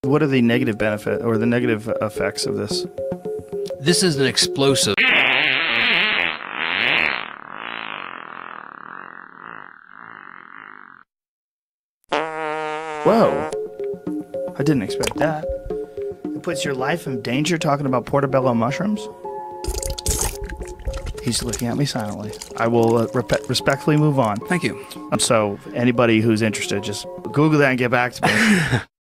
What are the negative benefit or the negative effects of this? This is an explosive. Whoa. I didn't expect that. It puts your life in danger talking about portobello mushrooms? He's looking at me silently. I will respectfully move on. Thank you. So anybody who's interested, just Google that and get back to me.